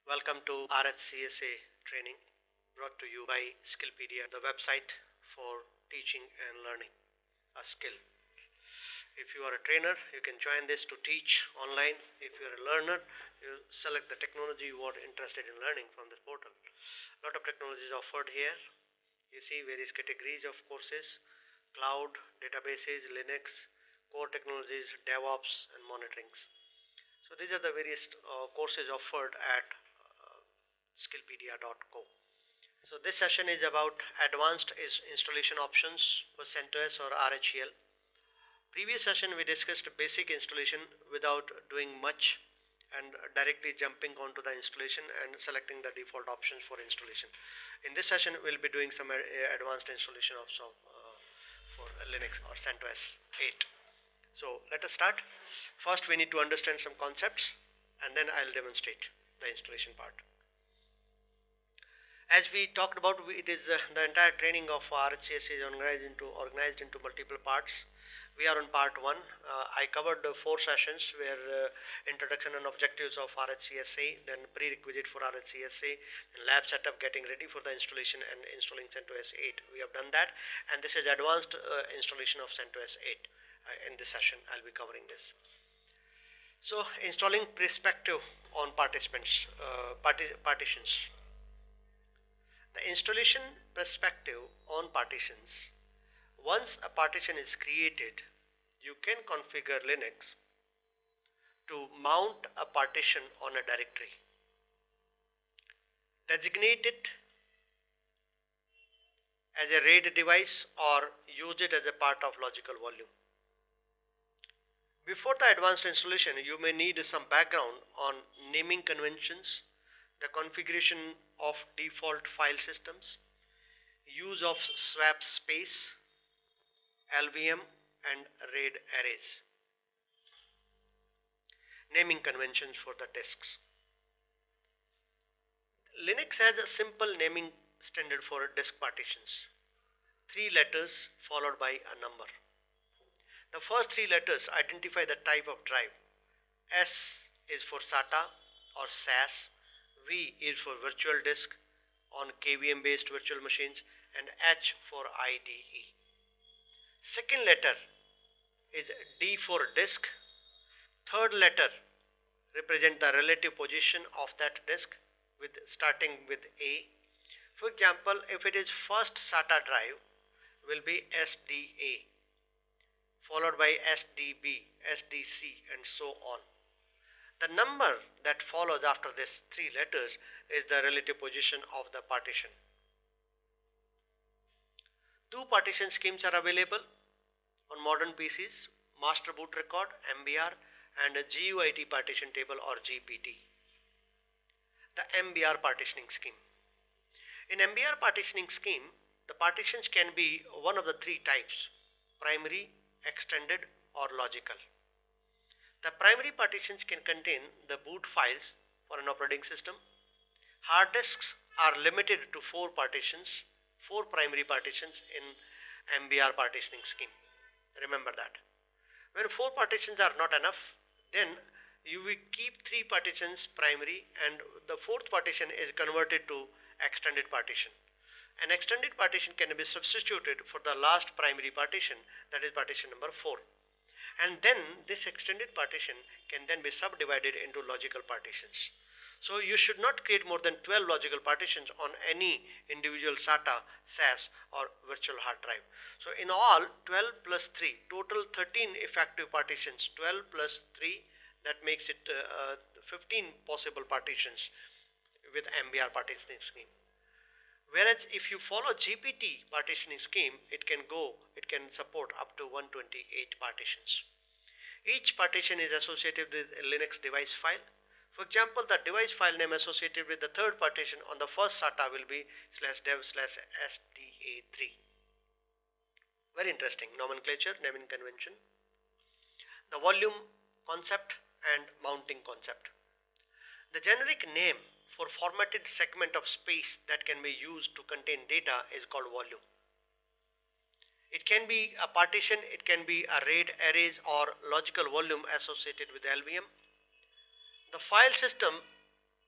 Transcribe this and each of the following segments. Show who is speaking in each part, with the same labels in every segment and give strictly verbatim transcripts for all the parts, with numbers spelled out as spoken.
Speaker 1: Welcome to R H C S A training brought to you by Skillpedia, the website for teaching and learning a skill. If you are a trainer, you can join this to teach online. If you are a learner, you select the technology you are interested in learning from this portal. A lot of technology is offered here. You see various categories of courses: cloud, databases, Linux, core technologies, DevOps, and monitorings. So these are the various uh, courses offered at uh, skillpedia dot co. So this session is about advanced is installation options for CentOS or R H E L. Previous session we discussed basic installation without doing much and directly jumping onto the installation and selecting the default options for installation. In this session we'll be doing some uh, advanced installation of uh, for Linux or CentOS eight. So let us start. First we need to understand some concepts and then I'll demonstrate the installation part. As we talked about, it is uh, the entire training of R H C S A is organized into organized into multiple parts. We are on part one. Uh, I covered uh, four sessions where uh, introduction and objectives of R H C S A, then prerequisite for R H C S A, then lab setup, getting ready for the installation and installing CentOS eight. We have done that, and this is advanced uh, installation of CentOS eight. Uh, in this session, I'll be covering this. So, installing perspective on participants, uh, parti partitions. The installation perspective on partitions. Once a partition is created, you can configure Linux to mount a partition on a directory. Designate it as a RAID device or use it as a part of logical volume. Before the advanced installation, you may need some background on naming conventions, the configuration of default file systems, use of swap space, L V M and RAID arrays. Naming conventions for the disks. Linux has a simple naming standard for disk partitions. Three letters followed by a number. The first three letters identify the type of drive. S is for SATA or S A S. V is for virtual disk on K V M based virtual machines, and H for I D E. Second letter is D for disk. Third letter represent the relative position of that disk with starting with A. For example, if it is first SATA drive will be S D A, followed by S D B, S D C and so on. The number that follows after these three letters is the relative position of the partition. Two partition schemes are available on modern P Cs: master boot record M B R and a G U I T partition table or G P T. The M B R partitioning scheme. In M B R partitioning scheme, the partitions can be one of the three types: primary, extended or logical. The primary partitions can contain the boot files for an operating system. Hard disks are limited to four partitions, four primary partitions in M B R partitioning scheme. Remember that. When four partitions are not enough, then you will keep three partitions primary and the fourth partition is converted to extended partition. An extended partition can be substituted for the last primary partition, that is partition number four. And then this extended partition can then be subdivided into logical partitions. So you should not create more than twelve logical partitions on any individual SATA, S A S or virtual hard drive. So in all, twelve plus three, total thirteen effective partitions. twelve plus three, that makes it uh, fifteen possible partitions with M B R partitioning scheme. Whereas if you follow G P T partitioning scheme, it can go, it can support up to one hundred twenty-eight partitions. Each partition is associated with a Linux device file. For example, the device file name associated with the third partition on the first SATA will be slash dev slash S D A three. Very interesting nomenclature, naming convention. The volume concept and mounting concept. The generic name for formatted segment of space that can be used to contain data is called volume. It can be a partition, it can be a RAID arrays or logical volume associated with L V M. The file system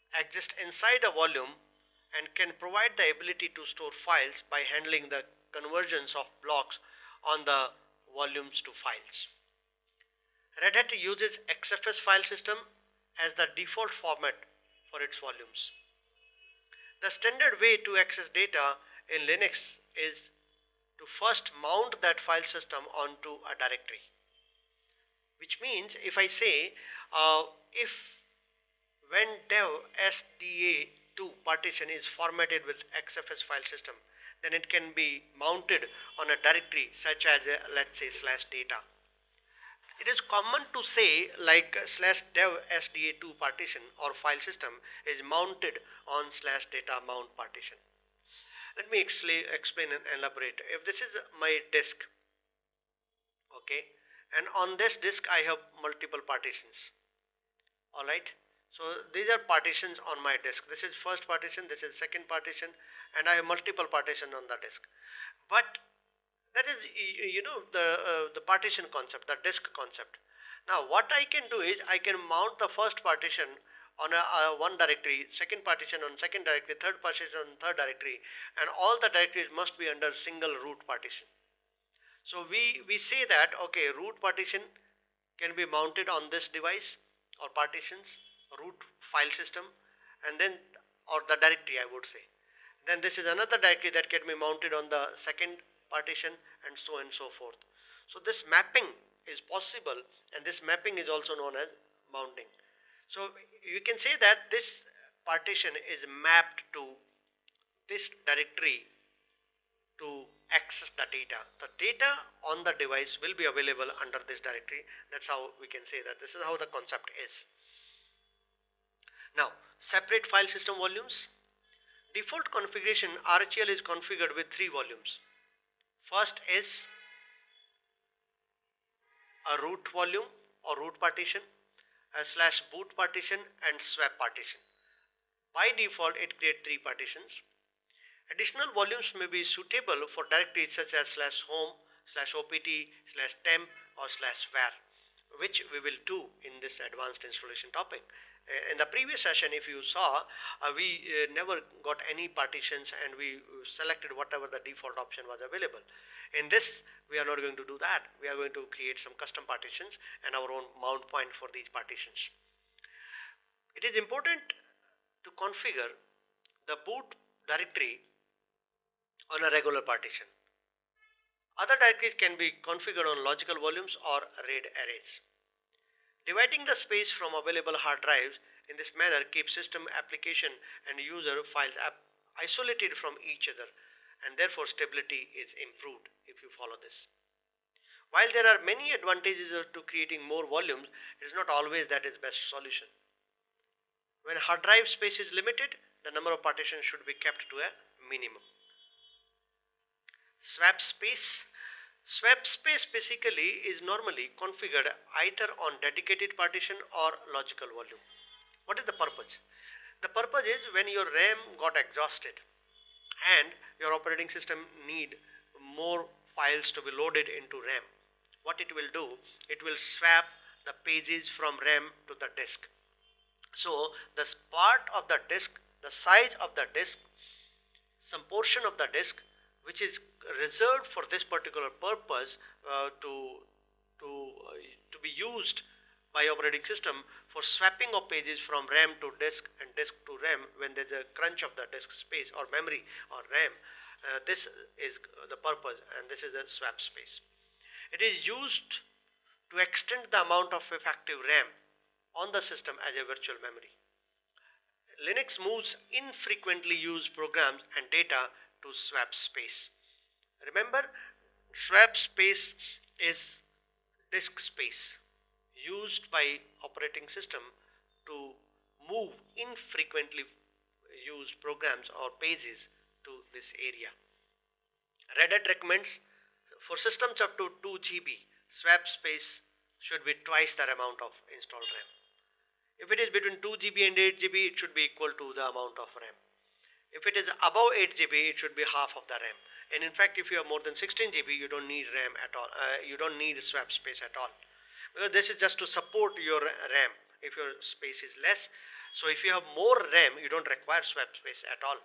Speaker 1: exist inside a volume and can provide the ability to store files by handling the conversions of blocks on the volumes to files. Red Hat uses X F S file system as the default format for its volumes. The standard way to access data in Linux is to first mount that file system onto a directory. Which means if I say uh, if when dev S D A two partition is formatted with X F S file system, then it can be mounted on a directory such as uh, let's say slash data. It is common to say like uh, slash dev S D A two partition or file system is mounted on slash data mount partition. Let me explain and elaborate. If this is my disk, okay, and on this disk I have multiple partitions, alright. So these are partitions on my disk. This is first partition, this is second partition, and I have multiple partitions on the disk. But that is, you know, the uh, the partition concept, the disk concept. Now what I can do is I can mount the first partition on a, a one directory, second partition on second directory, third partition on third directory, and all the directories must be under single root partition. So we we say that okay, root partition can be mounted on this device or partitions, root file system, and then or the directory I would say. Then this is another directory that can be mounted on the second partition, and so on and so forth. So this mapping is possible, and this mapping is also known as mounting. So you can say that this partition is mapped to this directory to access the data. The data on the device will be available under this directory. That's how we can say that this is how the concept is. Now, separate file system volumes. Default configuration R H L is configured with three volumes. First is a root volume or root partition, a slash boot partition, and swap partition. By default, it creates three partitions. Additional volumes may be suitable for directories such as slash home, slash opt, slash temp, or slash var, which we will do in this advanced installation topic. In the previous session, if you saw, uh, we uh, never got any partitions and we selected whatever the default option was available. In this, we are not going to do that. We are going to create some custom partitions and our own mount point for these partitions. It is important to configure the boot directory on a regular partition. Other directories can be configured on logical volumes or RAID arrays. Dividing the space from available hard drives in this manner keeps system, application, and user files isolated from each other, and therefore stability is improved if you follow this. While there are many advantages to creating more volumes, it is not always that is best solution. When hard drive space is limited, the number of partitions should be kept to a minimum. Swap space. Swap space basically is normally configured either on dedicated partition or logical volume. What is the purpose? The purpose is when your RAM got exhausted and your operating system need more files to be loaded into RAM. What it will do, it will swap the pages from RAM to the disk. So this part of the disk, the size of the disk, some portion of the disk which is reserved for this particular purpose uh, to to uh, to be used by operating system for swapping of pages from RAM to disk and disk to RAM when there is a crunch of the disk space or memory or RAM. Uh, this is the purpose, and this is the swap space. It is used to extend the amount of effective RAM on the system as a virtual memory. Linux moves infrequently used programs and data to swap space. Remember, swap space is disk space used by operating system to move infrequently used programs or pages to this area. Red Hat recommends for systems up to two G B, swap space should be twice the amount of installed RAM. If it is between two G B and eight G B, it should be equal to the amount of RAM. If it is above eight G B, it should be half of the RAM. And in fact, if you have more than sixteen G B, you don't need RAM at all. Uh, you don't need swap space at all, because this is just to support your RAM. If your space is less, So if you have more RAM, you don't require swap space at all.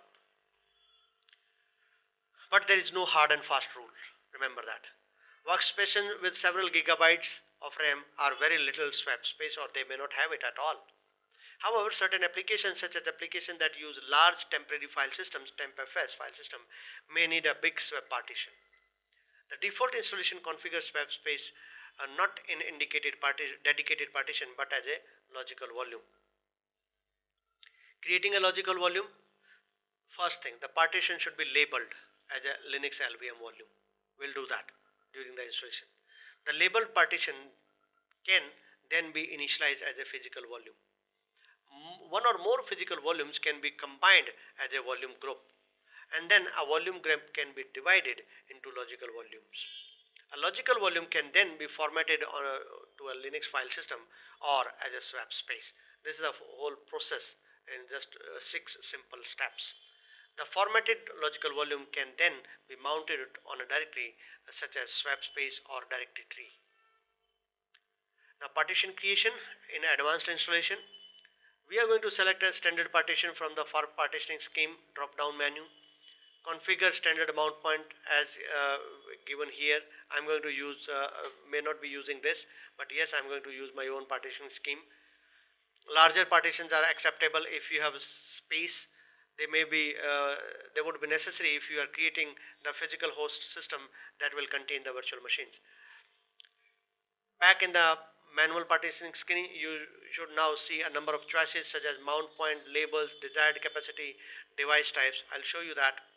Speaker 1: But there is no hard and fast rule. Remember that. Workspaces with several gigabytes of RAM are very little swap space, or they may not have it at all. However, certain applications such as applications that use large temporary file systems, TempFS file system, may need a big swap partition. The default installation configures swap space uh, not in indicated parti dedicated partition but as a logical volume. Creating a logical volume, first thing, the partition should be labeled as a Linux L V M volume. We'll do that during the installation. The labeled partition can then be initialized as a physical volume. One or more physical volumes can be combined as a volume group, and then a volume group can be divided into logical volumes. A logical volume can then be formatted on a, to a Linux file system or as a swap space. This is a whole process in just uh, six simple steps. The formatted logical volume can then be mounted on a directory uh, such as swap space or directory tree. Now, partition creation in advanced installation. We are going to select a standard partition from the for partitioning scheme drop down menu. Configure standard mount point as uh, given here. I'm going to use, uh, may not be using this, but yes, I'm going to use my own partitioning scheme. Larger partitions are acceptable if you have space. They may be, uh, they would be necessary if you are creating the physical host system that will contain the virtual machines. Back in the manual partitioning screen, you should now see a number of choices such as mount point, labels, desired capacity, device types. I'll show you that.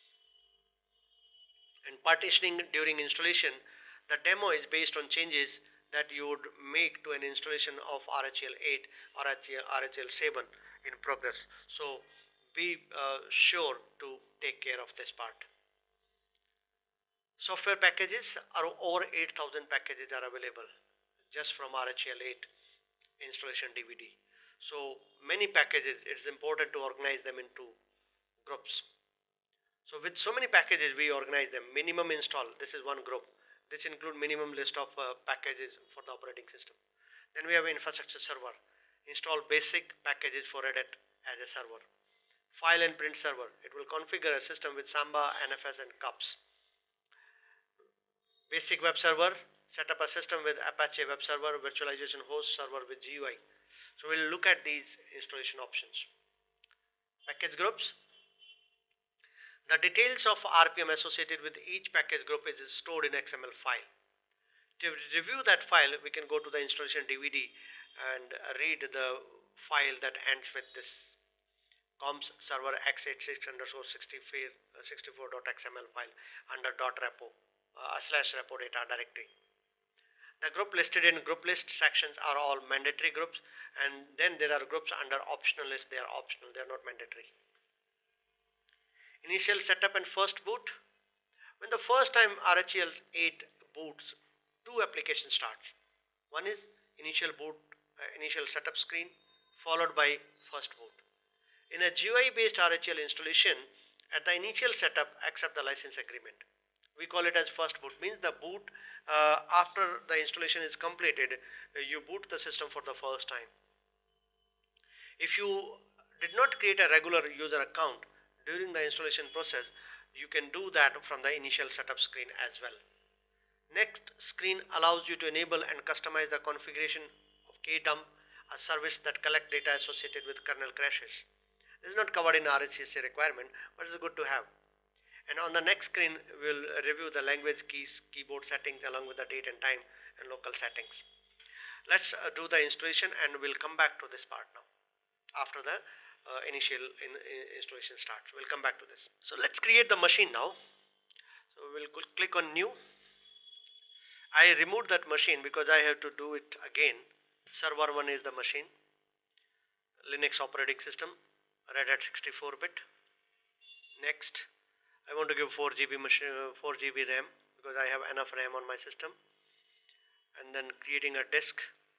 Speaker 1: And partitioning during installation, the demo is based on changes that you would make to an installation of R H E L eight or R H E L seven in progress. So be uh, sure to take care of this part. Software packages are over eight thousand packages are available just from R H E L eight installation D V D. So many packages, it's important to organize them into groups. So with so many packages, we organize them. Minimum install, this is one group. This includes minimum list of uh, packages for the operating system. Then we have infrastructure server. Install basic packages for Red Hat as a server. File and print server. It will configure a system with Samba, N F S and cups. Basic web server. Set up a system with Apache web server, virtualization host server with G U I. So we'll look at these installation options. Package groups. The details of R P M associated with each package group is stored in X M L file. To review that file, we can go to the installation D V D and read the file that ends with this comps server x eighty-six underscore sixty-four dot x m l file under dot repo uh, slash repo data directory. The group listed in group list sections are all mandatory groups, and then there are groups under optional list. They are optional, they are not mandatory. Initial setup and first boot. When the first time R H E L eight boots, two applications starts. One is initial boot, uh, initial setup screen, followed by first boot. In a G U I based R H E L installation, at the initial setup, accept the license agreement. We call it as first boot, means the boot uh, after the installation is completed, uh, you boot the system for the first time. If you did not create a regular user account during the installation process, you can do that from the initial setup screen as well. Next screen allows you to enable and customize the configuration of Kdump, a service that collects data associated with kernel crashes. This is not covered in R H C C requirement, but it is good to have. And on the next screen, we will review the language keys, keyboard settings along with the date and time and local settings. Let's uh, do the installation and we'll come back to this part now after the uh, initial in, in installation starts. We'll come back to this. So let's create the machine now. So we'll click on new. I removed that machine because I have to do it again. Server one is the machine. Linux operating system, Red Hat sixty-four bit. Next, I want to give four G B machine, four G B RAM because I have enough RAM on my system. And then creating a disk.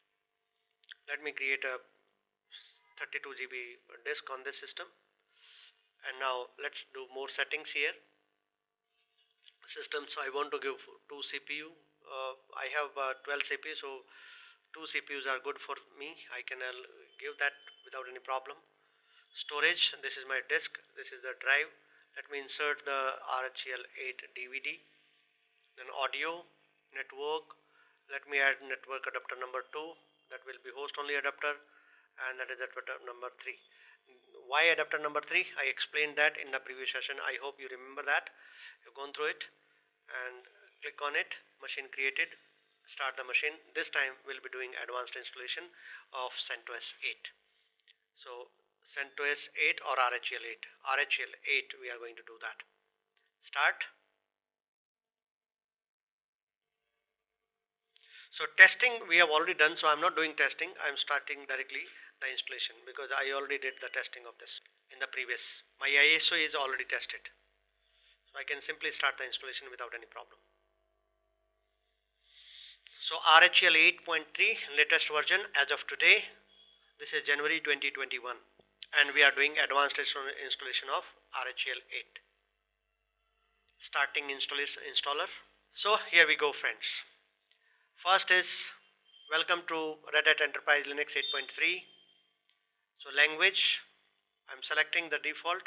Speaker 1: Let me create a thirty-two G B disk on this system. And now let's do more settings here. System, so I want to give two C P U. Uh, I have uh, twelve C P U, so two C P Us are good for me. I can uh, give that without any problem. Storage, this is my disk, this is the drive. Let me insert the R H E L eight D V D. Then audio, network, let me add network adapter number two, that will be host only adapter, and that is adapter number three. Why adapter number three? I explained that in the previous session. I hope you remember that. You've gone through it, and click on it, machine created, start the machine. This time we'll be doing advanced installation of CentOS eight. So CentOS eight or R H E L eight. R H E L eight, we are going to do that. Start. So testing we have already done, so I'm not doing testing. I'm starting directly the installation because I already did the testing of this in the previous. My I S O is already tested. So I can simply start the installation without any problem. So R H E L eight point three latest version as of today. This is January twenty twenty-one, and we are doing advanced installation of R H E L eight. Starting installer. So here we go, friends. First is welcome to Red Hat Enterprise Linux eight point three. So language, I'm selecting the default.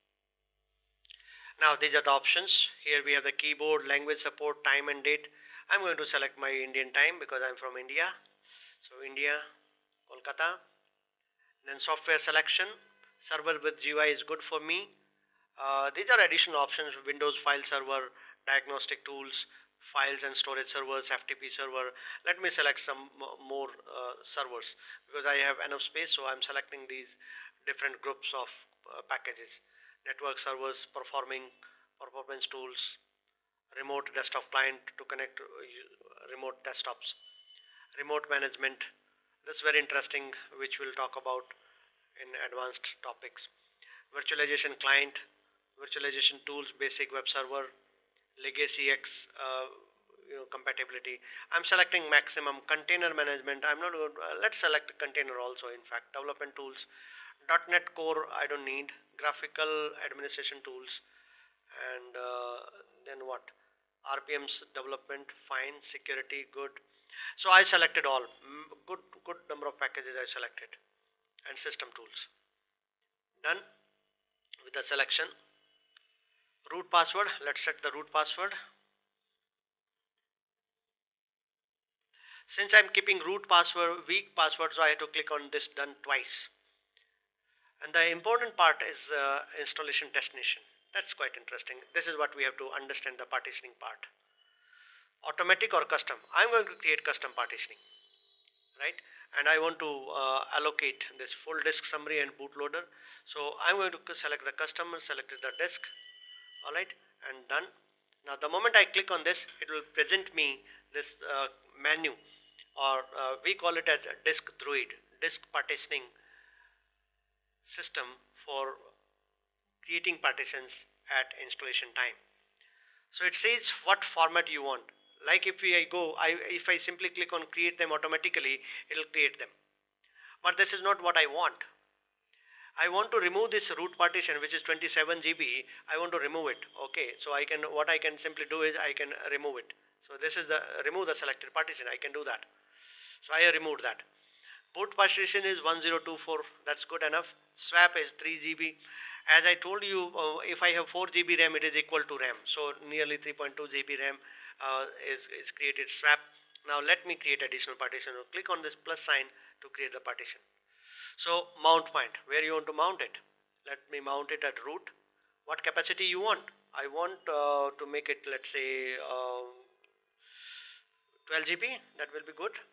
Speaker 1: Now these are the options. Here we have the keyboard, language support, time and date. I'm going to select my Indian time because I'm from India. So India, Kolkata. Then software selection, server with G U I is good for me. Uh, these are additional options: Windows file server, diagnostic tools, files and storage servers, F T P server. Let me select some more uh, servers because I have enough space, so I'm selecting these different groups of uh, packages. Network servers, performing performance tools, remote desktop client to connect uh, remote desktops, remote management. This is very interesting, which we'll talk about in advanced topics. Virtualization client, virtualization tools, basic web server, legacy X uh, you know, compatibility. I'm selecting maximum. Container management, I'm not going to, uh, let's select container also. In fact, development tools, dot net core I don't need, graphical administration tools, and uh, then what, R P Ms development, fine, security, good. So I selected all, good good number of packages I selected, and system tools. Done with the selection. Root password, let's set the root password. Since I'm keeping root password, weak password, so I have to click on this done twice. And the important part is uh, installation destination. That's quite interesting. This is what we have to understand, the partitioning part. Automatic or custom? I'm going to create custom partitioning, right? And I want to uh, allocate this full disk summary and bootloader. So I'm going to select the custom, select the disk. All right, and done. Now the moment I click on this, it will present me this uh, menu, or uh, we call it as a disk druid, disk partitioning system for creating partitions at installation time. So it says what format you want. Like if we I go, I, if I simply click on create them automatically, it will create them. But this is not what I want. I want to remove this root partition, which is twenty-seven G B. I want to remove it. Okay, so I can, what I can simply do is I can remove it. So this is the remove the selected partition. I can do that. So I removed that. Boot partition is one zero two four. That's good enough. Swap is three G B. As I told you, uh, if I have four G B RAM, it is equal to RAM. So nearly three point two G B RAM uh, is is created. Swap. Now let me create additional partition. So click on this plus sign to create the partition. So mount point, where you want to mount it. Let me mount it at root. What capacity you want? I want uh, to make it, let's say uh, twelve G B. That will be good.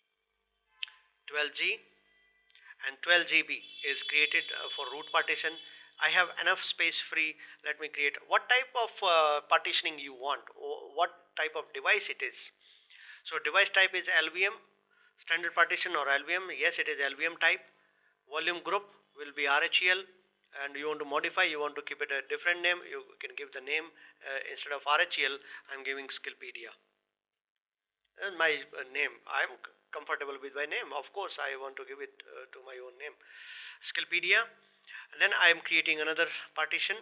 Speaker 1: twelve G and twelve G B is created uh, for root partition. I have enough space free. Let me create. What type of uh, partitioning you want? What type of device it is? So device type is L V M, standard partition or L V M. Yes, it is L V M type. Volume group will be R H E L, and you want to modify, you want to keep it a different name, you can give the name uh, instead of R H E L, I'm giving Skillpedia. And my uh, name, I'm comfortable with my name. Of course, I want to give it uh, to my own name, Skillpedia. And then I am creating another partition.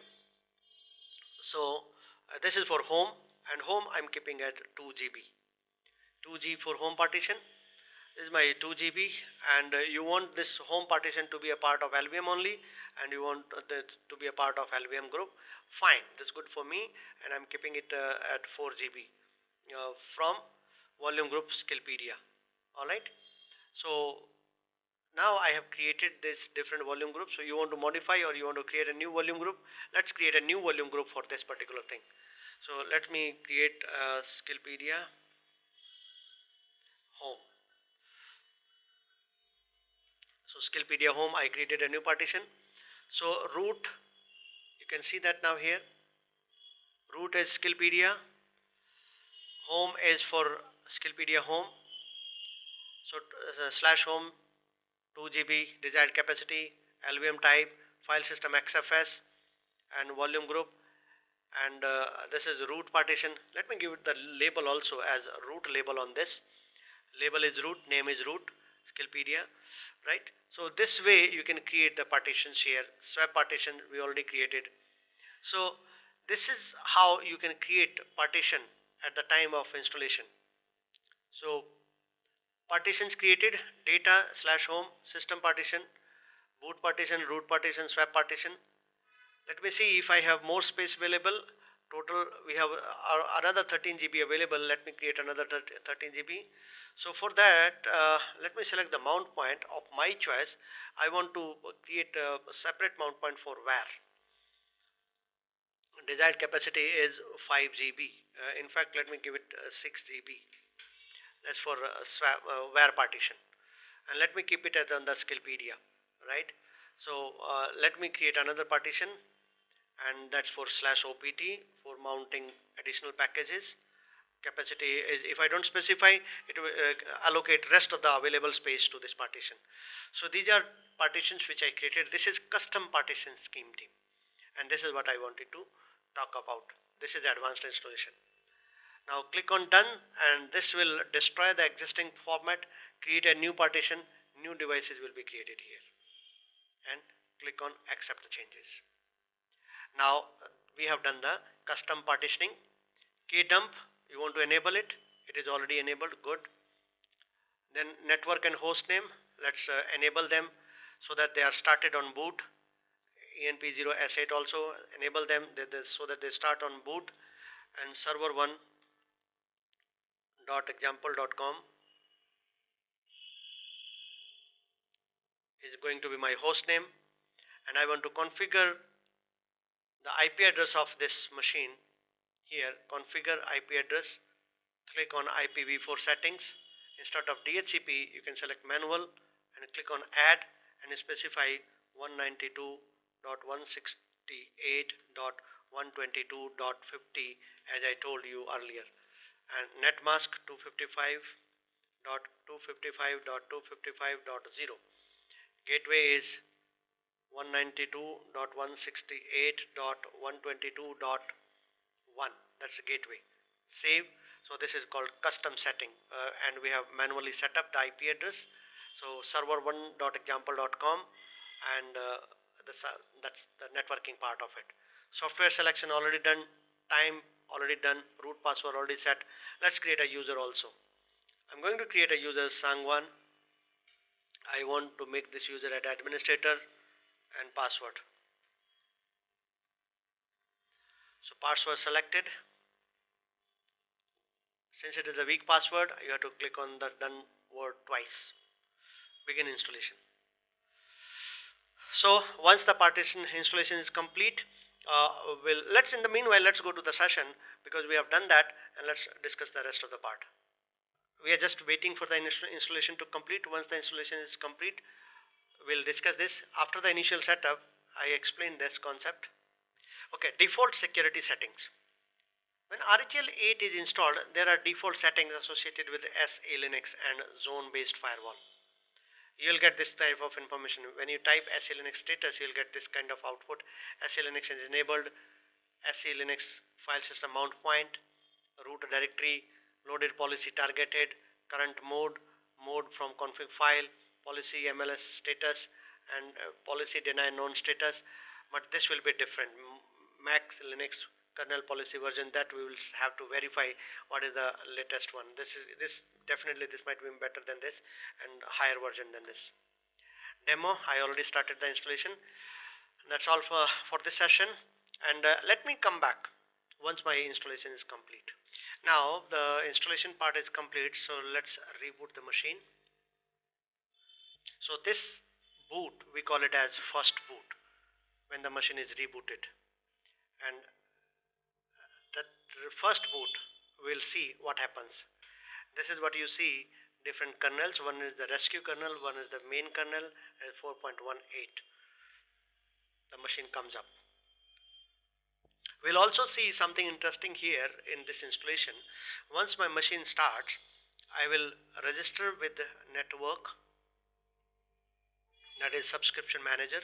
Speaker 1: So uh, this is for home, and home I'm keeping at two G B. two G for home partition. This is my two G B, and uh, you want this home partition to be a part of L V M only, and you want uh, that to be a part of L V M group. Fine, that's good for me, and I'm keeping it uh, at four G B uh, from volume group Skillpedia. Alright, so now I have created this different volume group. So you want to modify or you want to create a new volume group. Let's create a new volume group for this particular thing. So let me create a Skillpedia home. So Skillpedia home, I created a new partition. So root, you can see that now here. Root is Skillpedia. Home is for Skillpedia home. So uh, slash home, two G B desired capacity, L V M type, file system X F S, and volume group. And uh, this is root partition. Let me give it the label also as root label on this. Label is root, name is root, Skillpedia, right? So this way you can create the partitions here. Swap partition we already created. So this is how you can create partition at the time of installation. So partitions created, data slash home, system partition, boot partition, root partition, swap partition. Let me see if I have more space available. Total we have uh, another thirteen G B available. Let me create another thirteen G B. So for that, uh, let me select the mount point of my choice. I want to create a separate mount point for W A R. Desired capacity is five G B. Uh, in fact, let me give it uh, six G B. That's for uh, swap, uh, W A R partition. And let me keep it as on the Skillpedia, right? So uh, let me create another partition, and that's for slash O P T for mounting additional packages. Capacity is, if I don't specify, it will uh, allocate rest of the available space to this partition. So these are partitions which I created. This is custom partition scheme team, and this is what I wanted to talk about. This is advanced installation. Now click on done, and this will destroy the existing format, create a new partition, new devices will be created here, and click on accept the changes. Now we have done the custom partitioning. Kdump, you want to enable it, it is already enabled, good. Then network and host name, let's uh, enable them so that they are started on boot. E N P zero S eight also enable them so that they start on boot. And server one dot example dot com is going to be my host name, and I want to configure the I P address of this machine. Here, configure I P address, click on I P v four settings. Instead of D H C P, you can select manual and click on add and specify one ninety-two dot one sixty-eight dot one twenty-two dot fifty as I told you earlier, and netmask two fifty-five dot two fifty-five dot two fifty-five dot zero. Gateway is one ninety-two dot one sixty-eight dot one twenty-two dot one. That's the gateway. Save. So this is called custom setting, uh, and we have manually set up the I P address. So server one dot example dot com, and uh, this, uh, that's the networking part of it. Software selection already done, time already done, root password already set. Let's create a user also. I'm going to create a user Sangwan. I want to make this user an administrator, and password. So password selected. Since it is a weak password, you have to click on the done word twice. Begin installation. So once the partition installation is complete, uh, we'll let's in the meanwhile let's go to the session, because we have done that, and let's discuss the rest of the part. We are just waiting for the installation to complete. Once the installation is complete, we'll discuss this. After the initial setup, I explained this concept. Okay, default security settings. When R H L eight is installed, there are default settings associated with S A Linux and zone-based firewall. You'll get this type of information. When you type S A Linux status, you'll get this kind of output. S A Linux is enabled, S A Linux file system mount point, root directory, loaded policy targeted, current mode, mode from config file, policy M L S status, and uh, policy deny known status. But this will be different. Mac Linux kernel policy version, that we will have to verify what is the latest one. This is this definitely this might be better than this and higher version than this. Demo, I already started the installation. That's all for for this session, and uh, let me come back once my installation is complete. Now the installation part is complete, so let's reboot the machine. So this boot, we call it as first boot when the machine is rebooted, and that first boot we'll see what happens. This is what you see, different kernels. One is the rescue kernel, one is the main kernel, and four point one eight. The machine comes up. We'll also see something interesting here in this installation. Once my machine starts, I will register with the network, that is subscription manager,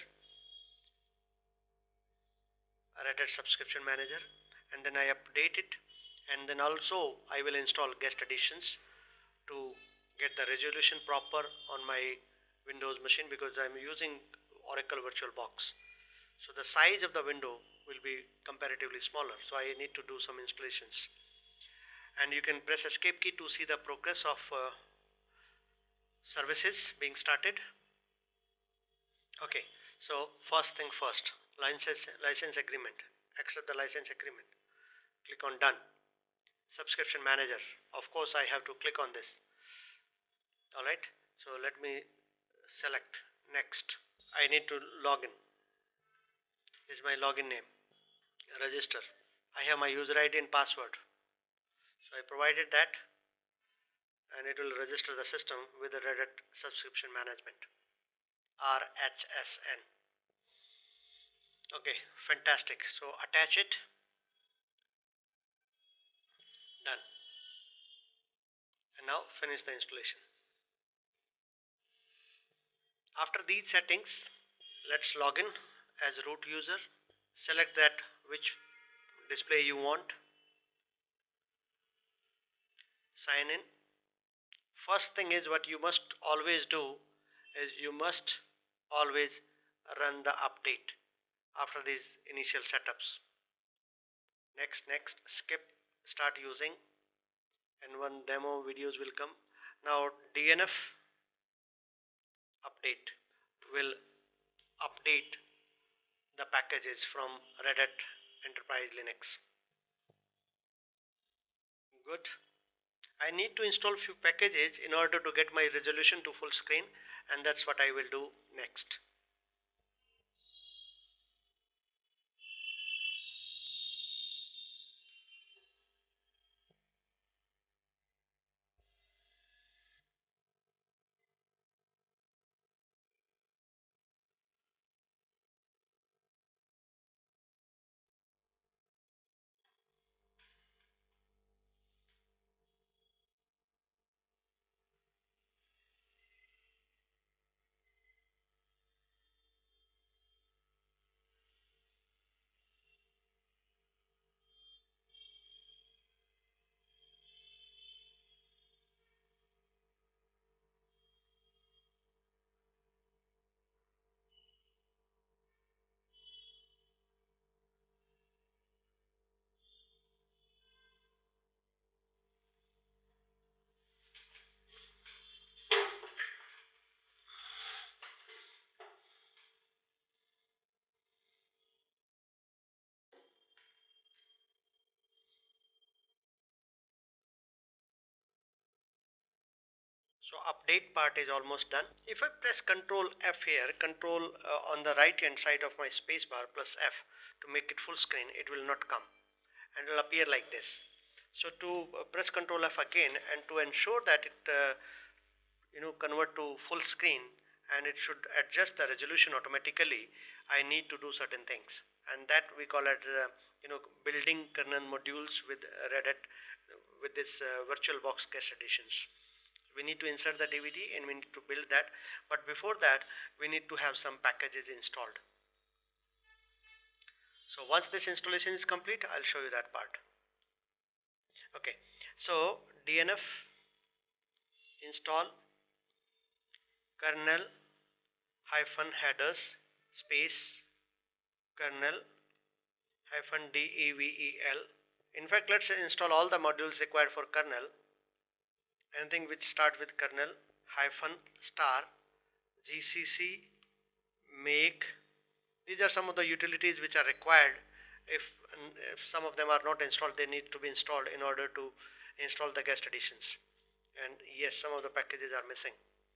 Speaker 1: Red Hat subscription manager, and then I update it, and then also I will install guest additions to get the resolution proper on my Windows machine, because I'm using Oracle VirtualBox. So the size of the window will be comparatively smaller, so I need to do some installations. And you can press escape key to see the progress of uh, services being started. Okay, so first thing first, license, license agreement, accept the license agreement, click on done. Subscription manager, of course I have to click on this. Alright, so let me select next. I need to log in. This is my login name. Register. I have my user I D and password. So I provided that, and it will register the system with the Red Hat subscription management, R H S N. Okay, fantastic. So attach it. Done. And now finish the installation. After these settings, let's log in as root user. Select that which display you want. Sign in. First thing is, what you must always do is you must always run the update after these initial setups. Next, next, skip, start using, and one demo videos will come. Now D N F update will update the packages from Red Hat Enterprise Linux. Good. I need to install few packages in order to get my resolution to full screen, and that's what I will do next. So update part is almost done. If I press Control F here, Control uh, on the right hand side of my spacebar plus F to make it full screen, it will not come, and it will appear like this. So to uh, press Control F again, and to ensure that it uh, you know convert to full screen and it should adjust the resolution automatically, I need to do certain things, and that we call it uh, you know building kernel modules with Red Hat with this uh, VirtualBox guest additions. We need to insert the D V D and we need to build that, but before that we need to have some packages installed. So once this installation is complete, I'll show you that part. Okay, so D N F install kernel hyphen headers space kernel hyphen devel. In fact, let's install all the modules required for kernel. Anything which starts with kernel, hyphen star gcc make. These are some of the utilities which are required. If, if some of them are not installed, they need to be installed in order to install the guest additions. And yes, some of the packages are missing.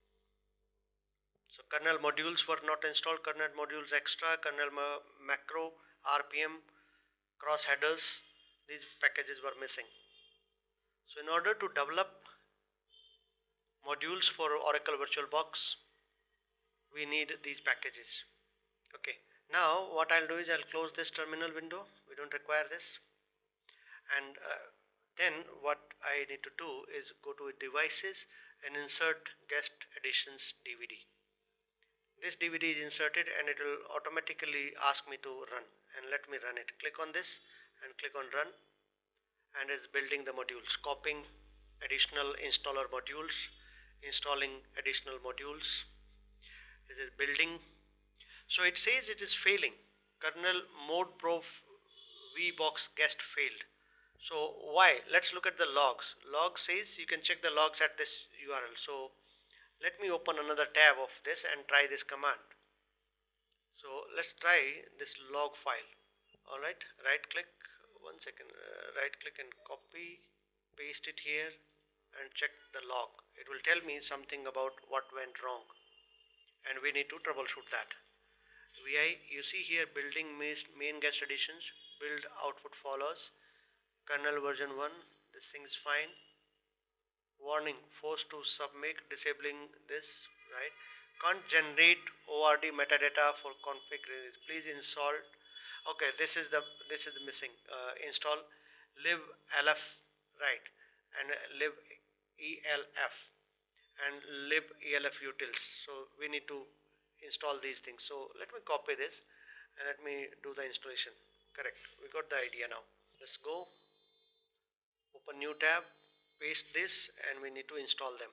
Speaker 1: So kernel modules were not installed, kernel modules extra, kernel ma macro, R P M, cross headers, these packages were missing. So in order to develop modules for Oracle VirtualBox, we need these packages. Okay, now what I'll do is I'll close this terminal window. We don't require this. And uh, then what I need to do is go to devices and insert guest additions D V D. This D V D is inserted and it will automatically ask me to run, and let me run it. Click on this and click on run, and it's building the modules, copying additional installer modules, installing additional modules. It is building. So it says it is failing. Kernel mode pro vbox guest failed. So why? Let's look at the logs. Log says you can check the logs at this U R L. So let me open another tab of this and try this command. So let's try this log file. Alright, right click, one second, uh, right click and copy, paste it here and check the log. It will tell me something about what went wrong and we need to troubleshoot that. Vi, you see here building main guest additions, build output follows, kernel version one, this thing is fine. Warning, forced to submit, disabling this, right? Can't generate O R D metadata for config release. Please install. Okay, this is the this is the missing. Uh, install libelf, right? And libelf and libelf utils. So we need to install these things. So let me copy this and let me do the installation. Correct. We got the idea now. Let's go. Open new tab. Paste this and we need to install them.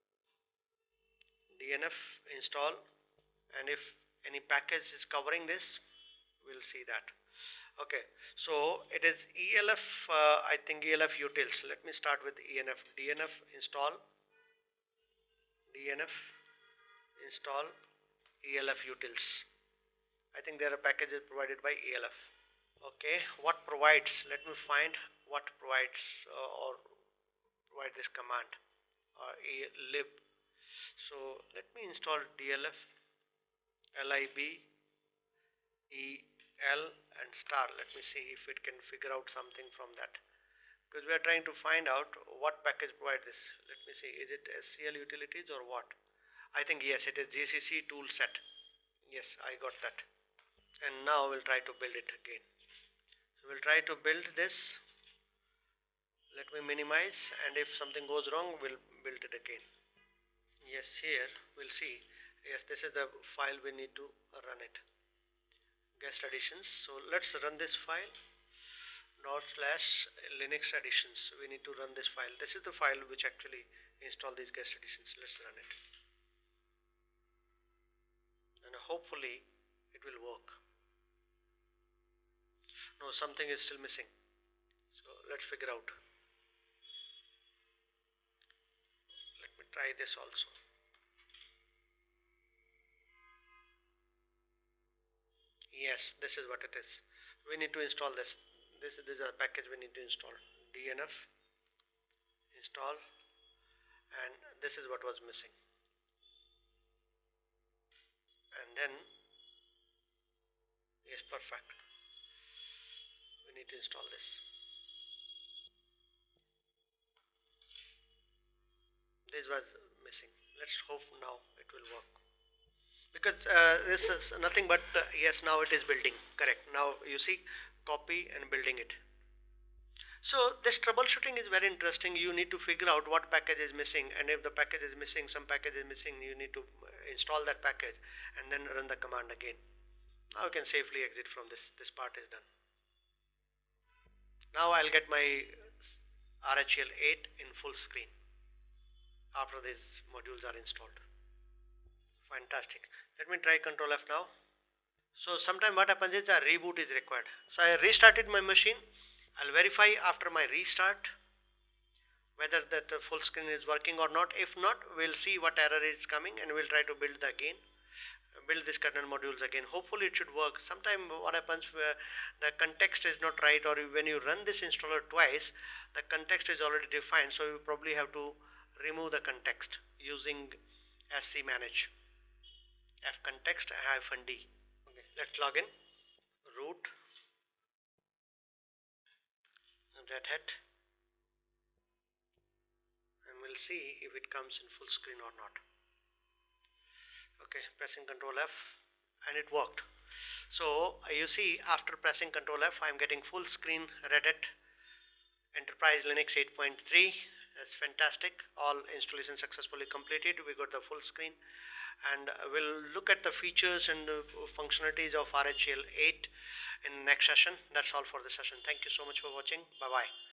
Speaker 1: D N F install, and if any package is covering this, we'll see that. Okay, so it is E L F, uh, I think E L F utils. Let me start with E N F. D N F install, D N F install E L F utils. I think there are packages provided by E L F. Okay, what provides? Let me find what provides uh, or provide this command or uh, lib. So let me install D L F, lib, el and star. Let me see if it can figure out something from that, because we are trying to find out what package provides this. Let me see, is it S C L utilities or what? I think yes, it is G C C tool set. Yes, I got that. And now we'll try to build it again. So we'll try to build this. Let me minimize, and if something goes wrong, we'll build it again. Yes, here we'll see. Yes, this is the file we need to run it. Guest additions. So let's run this file. Dot slash Linux additions. We need to run this file. This is the file which actually install these guest additions. Let's run it. And hopefully it will work. No, something is still missing. So let's figure out. Let me try this also. Yes, this is what it is. We need to install this. This, this is a package we need to install. D N F install, and this is what was missing. And then yes, perfect. We need to install this. This was missing. Let's hope now it will work. Because uh, this is nothing but uh, yes, now it is building. Correct. Now you see, copy and building it. So this troubleshooting is very interesting. You need to figure out what package is missing, and if the package is missing, some package is missing, you need to install that package and then run the command again. Now you can safely exit from this. This part is done. Now I'll get my R H E L eight in full screen after these modules are installed. Fantastic. Let me try Control F now. So sometime what happens is a reboot is required. So I restarted my machine. I'll verify after my restart whether that uh, full screen is working or not. If not, we'll see what error is coming and we'll try to build the again build this kernel modules again. Hopefully it should work. Sometime what happens where the context is not right, or when you run this installer twice, the context is already defined, so you probably have to remove the context using scmanage fcontext hyphen d. Okay, let's log in. Root, Red Hat, and we'll see if it comes in full screen or not. Okay, pressing Control F, and it worked. So you see, after pressing Control F, I'm getting full screen Red Hat Enterprise Linux eight point three. That's fantastic. All installation successfully completed. We got the full screen, and we'll look at the features and uh, functionalities of R H E L eight in next session. That's all for the session. Thank you so much for watching. Bye bye.